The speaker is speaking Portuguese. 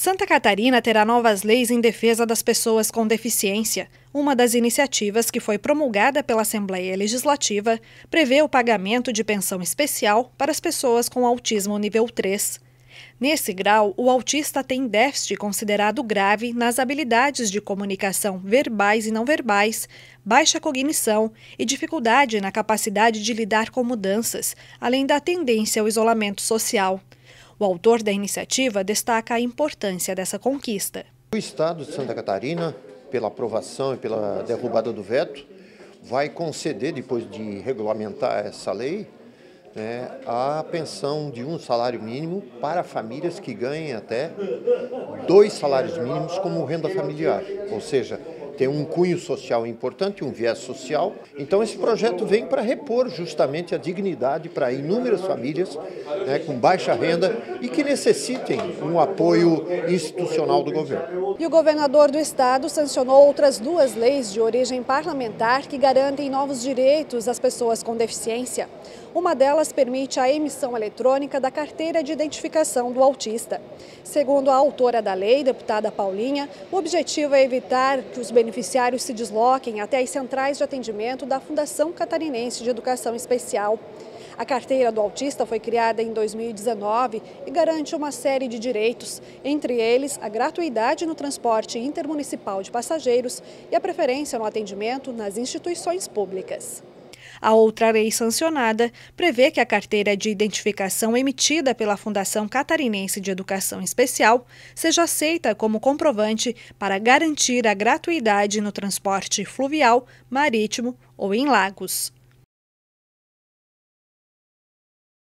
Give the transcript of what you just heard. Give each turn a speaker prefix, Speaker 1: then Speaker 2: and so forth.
Speaker 1: Santa Catarina terá novas leis em defesa das pessoas com deficiência. Uma das iniciativas que foi promulgada pela Assembleia Legislativa prevê o pagamento de pensão especial para as pessoas com autismo nível 3. Nesse grau, o autista tem déficit considerado grave nas habilidades de comunicação verbais e não verbais, baixa cognição e dificuldade na capacidade de lidar com mudanças, além da tendência ao isolamento social. O autor da iniciativa destaca a importância dessa conquista.
Speaker 2: O Estado de Santa Catarina, pela aprovação e pela derrubada do veto, vai conceder, depois de regulamentar essa lei, a pensão de um salário mínimo para famílias que ganhem até 2 salários mínimos como renda familiar, ou seja, tem um cunho social importante, um viés social. Então esse projeto vem para repor justamente a dignidade para inúmeras famílias com baixa renda e que necessitem um apoio institucional do governo.
Speaker 1: E o governador do estado sancionou outras 2 leis de origem parlamentar que garantem novos direitos às pessoas com deficiência. Uma delas permite a emissão eletrônica da carteira de identificação do autista. Segundo a autora da lei, deputada Paulinha, o objetivo é evitar que os beneficiários se desloquem até as centrais de atendimento da Fundação Catarinense de Educação Especial. A carteira do autista foi criada em 2019 e garante uma série de direitos, entre eles a gratuidade no transporte intermunicipal de passageiros e a preferência no atendimento nas instituições públicas. A outra lei sancionada prevê que a carteira de identificação emitida pela Fundação Catarinense de Educação Especial seja aceita como comprovante para garantir a gratuidade no transporte fluvial, marítimo ou em lagos.